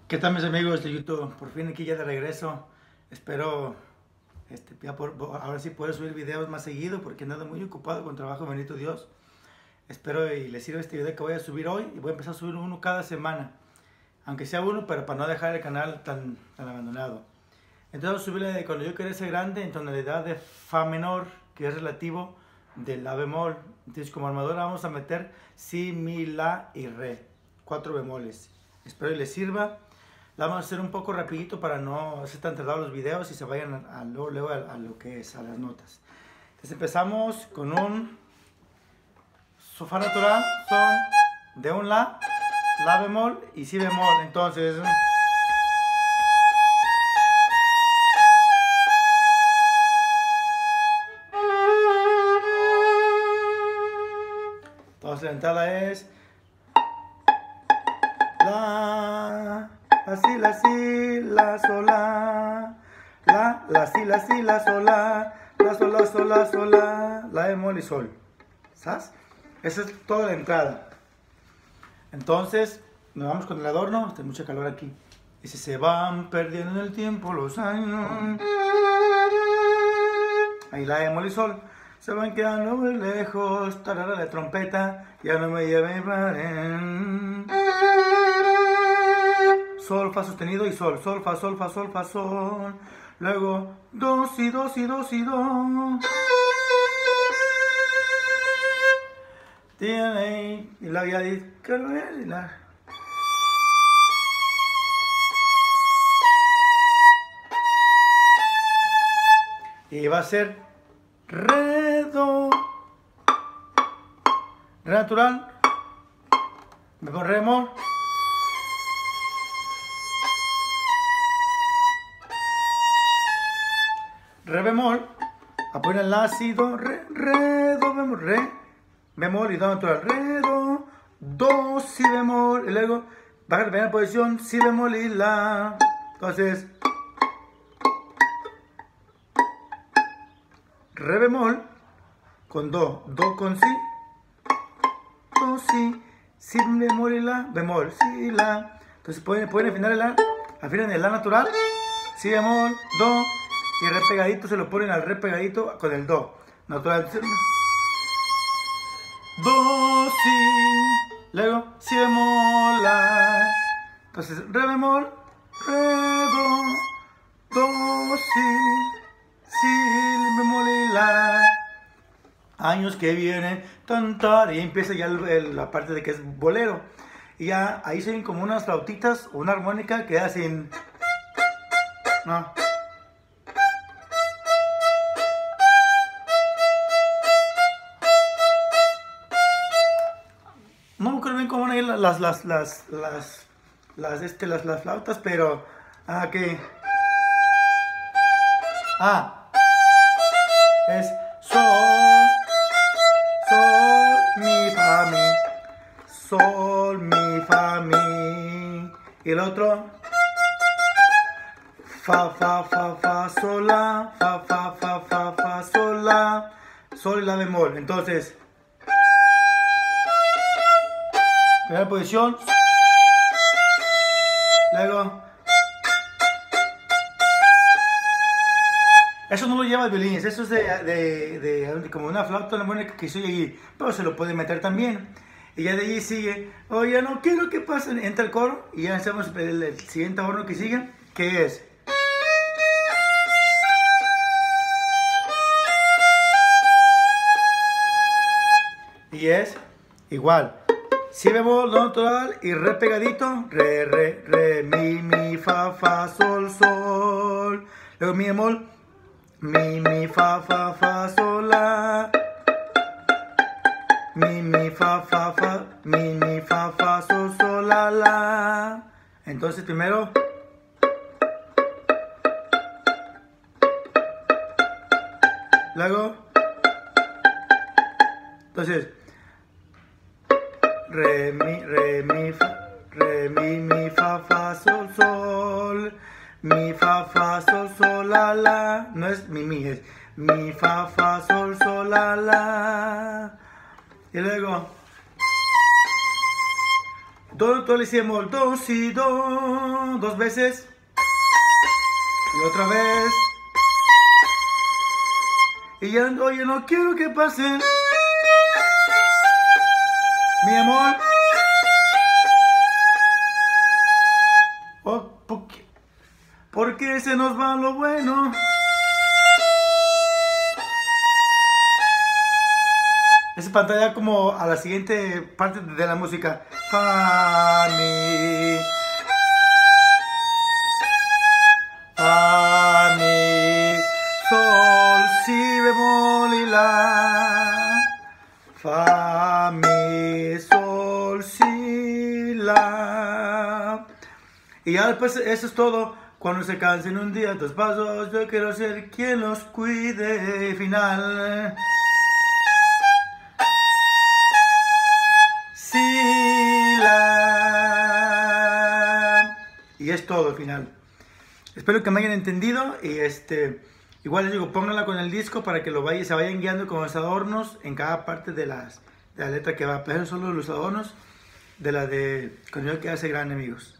¿Qué tal, mis amigos de YouTube? Por fin aquí ya de regreso. Espero ahora sí poder subir videos más seguido porque he andado muy ocupado con trabajo, bendito Dios. Espero y les sirva este video que voy a subir hoy y voy a empezar a subir uno cada semana. Aunque sea uno, pero para no dejar el canal tan abandonado. Entonces voy a subirle cuando yo quería ser grande en tonalidad de fa menor, que es relativo del la bemol. Entonces como armadura vamos a meter si, mi, la y re. 4 bemoles. Espero y les sirva. La vamos a hacer un poco rapidito para no hacer tan tardados los videos y se vayan luego a lo que es, a las notas. Entonces empezamos con un fa natural, son de un la bemol y si bemol. Entonces la entrada es la si, la, sol, la si, la, sol, la bemol y sol. ¿Sabes? Esa es toda la entrada. Entonces, nos vamos con el adorno. Está mucha calor aquí. Y si se van perdiendo en el tiempo los años. Ahí la bemol y sol. Se van quedando muy lejos. Tarara la trompeta. Ya no me lleven para. Sol, fa sostenido y sol. Sol, fa, sol, fa, sol, fa, sol. Luego, do, si, do, si, do, si, do. Tiene y la ya dice y la. Y va a ser re, do, re natural, bemol, re bemol, re bemol, apoya el la, si, do, re, do bemol, re bemol y do natural, re, do, si bemol, y luego baja la primera posición, si bemol y la. Entonces, re bemol con do con si, do, si bemol y la, bemol, si, la. Entonces pueden afinan el la natural, si bemol, do, y re pegadito se lo ponen al re pegadito con el do natural. Do, si, luego si bemol, la. Entonces re bemol, re, do, si bemol y la. Años que vienen, cantar, y empieza ya la parte de que es bolero. Y ya ahí se ven como unas flautitas o una armónica que hacen. No. No me acuerdo bien cómo van a ir las flautas, pero que es sol, mi, fa, mi, sol, mi, fa, mi, y el otro fa, sol, la, fa, sol, la, sol y la bemol. Entonces primera posición, luego eso no lo lleva el violín, eso es de como una flauta, una buena que soy allí, pero se lo puede meter también. Y ya de allí sigue, oye, no quiero que pasen, entra el coro y ya hacemos el siguiente adorno que sigue, que es igual. Si bemol, do natural y re pegadito, re, mi, fa, sol, sol. Luego mi bemol, mi, fa, sol, la. Mi, fa, mi, fa, sol, la. Entonces primero. Luego. Entonces. Re, mi, fa, sol, sol. Mi, fa, sol, la. No es mi, es mi, fa, sol, la. Y luego Do, le, si bemol, do, si, do, dos veces. Y otra vez. Y ya, oye, no quiero que pasen. Mi amor. Oh, ¿por qué se nos va lo bueno? Esa pantalla como a la siguiente parte de la música. Fa, mi. Fa, mi. Sol, si, bemol y la. Fa, mi, sol, si, la. Y ya después eso es todo. Cuando se cansen un día tus pasos, yo quiero ser quien los cuide. Final. Si, la. Y es todo el final. Espero que me hayan entendido. Y igual les digo, pónganla con el disco para que se vayan guiando con los adornos en cada parte de la letra que va. Pero solo los adornos de la de Cuando yo quiera ser grande, amigos.